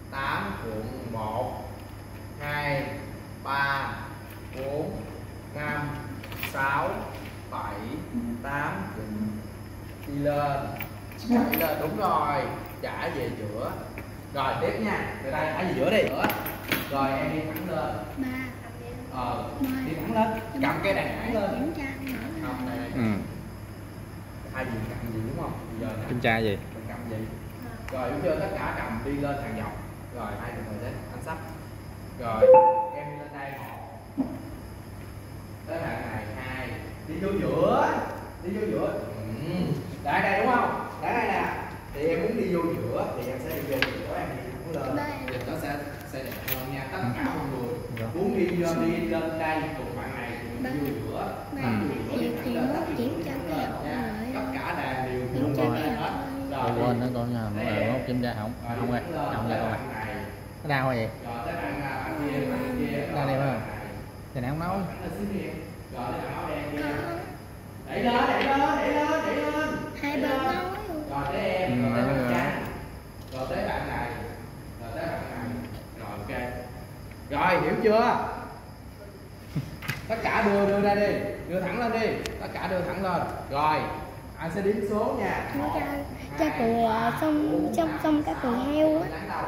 8 cuộn 1 2 3 4 5 6 7 8 đi lên đúng rồi, trả về giữa. Rồi tiếp nha, từ đây ở giữa đi nữa. Rồi em đi thẳng lên. Đi thẳng lên, cầm cái đàn thẳng lên. Không, đây. Hai gì cầm gì đúng không? Bây giờ kiểm tra gì? Mình cầm gì? Rồi đúng chưa? Tất cả cầm đi lên hàng dọc. Rồi hai từ từ đấy, anh sắp. Rồi em đi lên đây 1. Tới bạn này 2. Đi vô giữa. Đi vô giữa. Đây đây đúng không? Đây đây nè. Thì em muốn đi vô giữa thì em sẽ đi vô giữa, em đi thẳng lên. Thì nó sẽ đẹp hơn nha. Tất cả mọi người muốn đi lên đây cùng bạn này thì mình vô giữa. Thì nó kiểm tra cái hậu Tất cả đàn đều kiểm tra cái hết. Tôi quên nó con nhà mọi người không kiểm tra không ơi, không ra con này. Nó đau vậy? Rồi tới bạn kia. Đau đây không? Thì nãy không nói. Rồi tới bạn áo đen kia. Đẩy lên. hai bên nói Rồi tới em, rồi tới bạn trắng. Rồi tới bạn này. Rồi ok. Rồi hiểu chưa? Tất cả đưa ra đi, đưa thẳng lên đi. Tất cả đưa thẳng lên. Rồi, anh sẽ đếm số nha. cho cười xong cái cười heo á.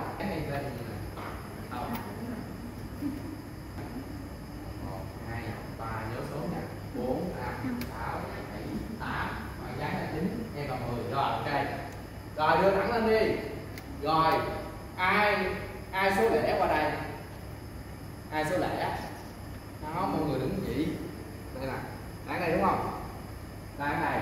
1 2 3 nhớ số nha. 4 5 6 7 8. Bạn dán là 9, em còn 10. Rồi ok. Rồi đưa thẳng lên đi. Rồi, ai số lẻ qua đây? Ai số lẻ? Đó, mọi người đứng vị. Đây nè. Đáng đây đúng không? Đáng này.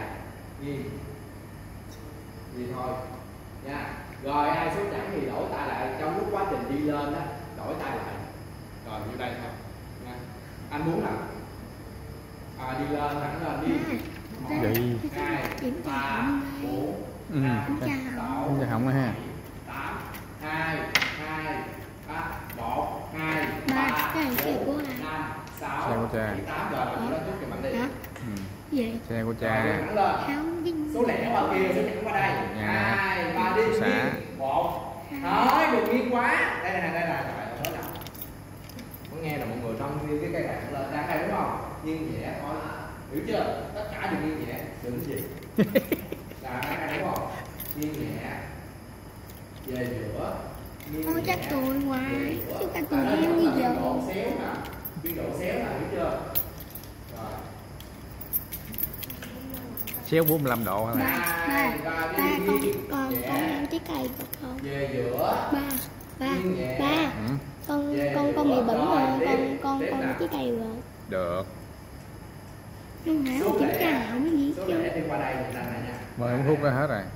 Gì thôi. Nha. Rồi ai số trắng thì đổi tay lại trong lúc quá trình đi lên á, đổi tay lại. Rồi như đây thôi. Nha. Anh muốn nào? Đi lên thẳng lên đi. 1 2 3 4 5 6 không ha. 8 2 3 1 2 3 4 5 6 7 8. Rồi đó trước cho mạnh đi. Vậy Xe của cha. Số lẻ qua kia, số lẻ qua đây. 2 3 đi. 1. Thôi đừng nghiêng quá. Đây là trời ơi mới nè. Có nghe là mọi người trong cái cây đàn lên đang hay đúng không? Nghiêng nhẹ thôi. Hiểu chưa? Tất cả đều nghiêng nhẹ, đừng gì. Là đang hay đúng không? Nghiêng nhẹ. Về giữa. Ôi chắc cười hoài. Chứ ta cười heo như giờ. Độ xéo nè. Biên độ xéo nè, hiểu chưa? Rồi. Xéo 45 độ hả? Ba con trái cây được không? Về giữa. Ba con bị bẩn rồi, con trái cây rồi. Được. Nhưng mà không kiểm tra không gì Số lẻ đi qua đây mình làm này nha. Mời uống thuốc ra hết rồi.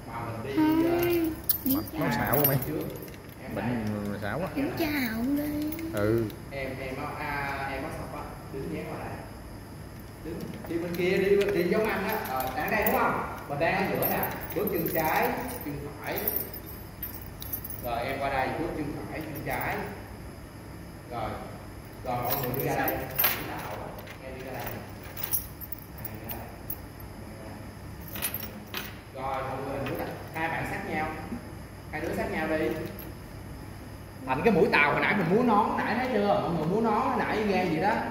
Nó xạo quá mày. Bệnh xạo quá. Kiểm tra không đi. Em có sọc á, đứng nhé qua đây. Đứng đi bên kia đi giống anh á. Đang đây đúng không? Mình đang ở giữa nè. Bước chân trái, chân phải. Rồi em qua đây, bước chân phải, chân trái. Rồi mọi người đi ra đây. Em đi ra đây. Rồi mọi người hai bạn sát nhau. Hai đứa sát nhau đi. Thành cái mũi tàu hồi nãy mình múa nón nãy thấy chưa? Mọi người múa nón hồi nãy nghe gì đó.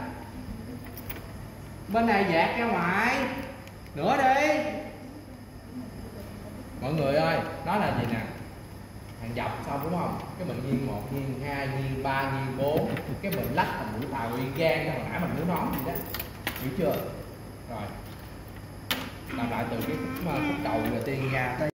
Bên này dạt ra ngoài. Nữa đi. Mọi người ơi, đó là gì nè? Hàng dọc xong đúng không? Cái mình nghiêng 1, nghiêng 2, nghiêng 3, nghiêng 4. Cái mình lách thành mũi tàu y gan hồi nãy mình múa nón gì đó. Hiểu chưa? Rồi. Làm lại từ cái khúc đầu đầu tiên ra.